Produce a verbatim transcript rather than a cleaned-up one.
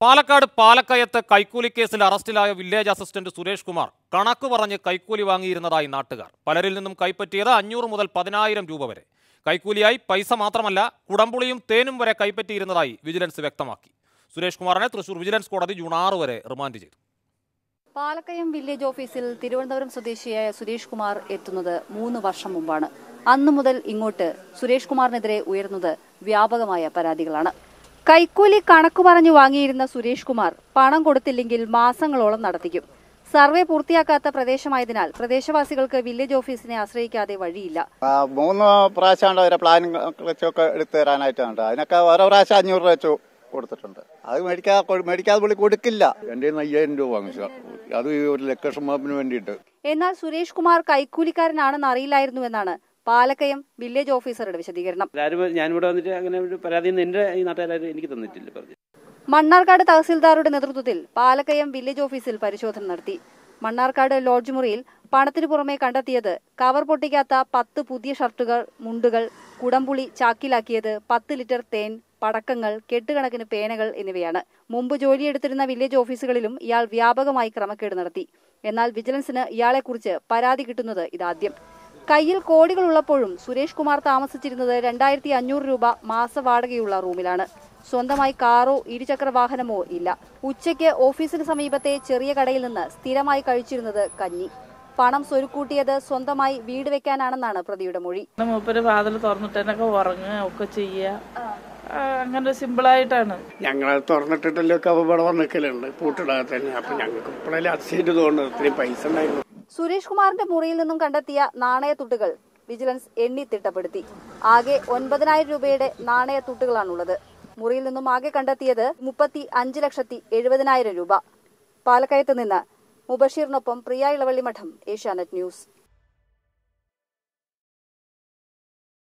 പാലക്കാട് പാലക്കയത്ത് കൈക്കൂലി കേസിൽ അറസ്റ്റിലായ വില്ലേജ് അസിസ്റ്റന്റ് സുരേഷ് കുമാർ കണക്ക് പറഞ്ഞ് കൈക്കൂലി വാങ്ങിയിരുന്നതായി നാട്ടുകാർ. പലരിൽ നിന്നും കൈപ്പറ്റിയത് അഞ്ഞൂറ് മുതൽ പതിനായിരം രൂപ വരെ. കൈക്കൂലിയായി പൈസ മാത്രമല്ല കുടംപുളിയും തേനും വരെ കൈപ്പറ്റിയിരുന്നതായി വിജിലൻസ് വ്യക്തമാക്കി. സുരേഷ് കുമാറിനെ തൃശൂർ വിജിലൻസ് കോടതി ജൂൺ ആറ് വരെ റിമാൻഡ് ചെയ്തു. പാലക്കയം വില്ലേജ് ഓഫീസിൽ തിരുവനന്തപുരം സ്വദേശിയായ സുരേഷ് കുമാർ എത്തുന്നത് മൂന്ന് വർഷം മുമ്പാണ്. അന്നു മുതൽ ഇങ്ങോട്ട് സുരേഷ് കുമാറിനെതിരെ ഉയർന്നത് വ്യാപകമായ പരാതികളാണ്. കൈക്കൂലി കണക്കു പറഞ്ഞു വാങ്ങിയിരുന്ന സുരേഷ് കുമാർ പണം കൊടുത്തില്ലെങ്കിൽ മാസങ്ങളോളം നടത്തിക്കും. സർവേ പൂർത്തിയാക്കാത്ത പ്രദേശമായതിനാൽ പ്രദേശവാസികൾക്ക് വില്ലേജ് ഓഫീസിനെ ആശ്രയിക്കാതെ വഴിയില്ല. മൂന്ന് പ്രാവശ്യം പ്ലാനിങ് വെച്ചൊക്കെ എടുത്തു തരാനായിട്ടുണ്ട്. അതിനൊക്കെ ഓരോ പ്രാവശ്യം അഞ്ഞൂറ് രൂപ വെച്ചു കൊടുത്തിട്ടുണ്ട്. അത് മേടിക്കാതെ മേടിക്കാതെ പുള്ളി കൊടുക്കില്ല. എന്റെ അയ്യായിരം രൂപ വാങ്ങിച്ചു, അത് ഒരു ലക്ഷമാപ്പിന് വേണ്ടിയിട്ട്. എന്നാൽ സുരേഷ് കുമാർ കൈക്കൂലിക്കാരനാണെന്ന് അറിയില്ലായിരുന്നുവെന്നാണ് പാലക്കയം വില്ലേജ് ഓഫീസറുടെ വിശദീകരണം. ഞാനിവിടെ വന്നിട്ട് അങ്ങനെ ഒരു പരാതി എന്റെ ഈ നാട്ടുകാരും എനിക്ക് തന്നിട്ടില്ല. മണ്ണാർക്കാട് തഹസിൽദാറുടെ നേതൃത്വത്തിൽ പാലക്കയം വില്ലേജ് ഓഫീസിൽ പരിശോധന നടത്തി. മണ്ണാർക്കാട് ലോഡ്ജ് മുറിയിൽ പണത്തിനു പുറമെ കണ്ടെത്തിയത് കവർ പൊട്ടിക്കാത്ത പത്ത് പുതിയ ഷർട്ടുകൾ, മുണ്ടുകൾ, കുടംപുളി ചാക്കിലാക്കിയത്, പത്ത് ലിറ്റർ തേൻ, പടക്കങ്ങൾ, കെട്ടുകണക്കിന് പേനകൾ എന്നിവയാണ്. മുമ്പ് ജോലിയെടുത്തിരുന്ന വില്ലേജ് ഓഫീസുകളിലും ഇയാൾ വ്യാപകമായി ക്രമക്കേട് നടത്തി. എന്നാൽ വിജിലൻസിന് ഇയാളെക്കുറിച്ച് പരാതി കിട്ടുന്നത് ഇതാദ്യം. കയ്യിൽ കോടികൾ ഉള്ളപ്പോഴും സുരേഷ് കുമാർ താമസിച്ചിരുന്നത് രണ്ടായിരത്തി അഞ്ഞൂറ് രൂപ മാസവാടകയുള്ള റൂമിലാണ്. സ്വന്തമായി കാറോ ഇരുചക്ര വാഹനമോ ഇല്ല. ഉച്ചയ്ക്ക് ഓഫീസിന് സമീപത്തെ ചെറിയ കടയിൽ നിന്ന് സ്ഥിരമായി കഴിച്ചിരുന്നത് കഞ്ഞി. പണം സ്വരുക്കൂട്ടിയത് സ്വന്തമായി വീട് വെക്കാനാണെന്നാണ് പ്രതിയുടെ മൊഴി. മൂപ്പര് വാതിൽ തുറന്നിട്ടൊക്കെ ഉറങ്ങുക ഒക്കെ ചെയ്യുക, അങ്ങനെ സിമ്പിളായിട്ടാണ്. ഞങ്ങൾ തുറന്നിട്ടിട്ടല്ലോ ഇവിടെ വന്നിക്കലുണ്ട് പൂട്ടിടാതെ തന്നെ. അപ്പൊ ഞങ്ങൾക്ക് ഇപ്പോഴല്ലേ അതിശയിട്ട് തോന്നുന്നത് ഇത്രയും പൈസ ഉണ്ടായിരുന്നു. സുരേഷ് കുമാറിന്റെ മുറിയിൽ നിന്നും കണ്ടെത്തിയ നാണയത്തുട്ടുകൾ വിജിലൻസ് എണ്ണി തിട്ടപ്പെടുത്തി. ആകെ ഒൻപതിനായിരം രൂപയുടെ നാണയത്തുട്ടുകളാണുള്ളത്. മുറിയിൽ നിന്നും ആകെ കണ്ടെത്തിയത് മുപ്പത്തി അഞ്ച് ലക്ഷത്തി എഴുപതിനായിരം രൂപ. പാലക്കയത്ത് നിന്ന് മുബഷീറിനൊപ്പം പ്രിയ ഇളവള്ളിമഠം, ഏഷ്യാനെറ്റ് ന്യൂസ്.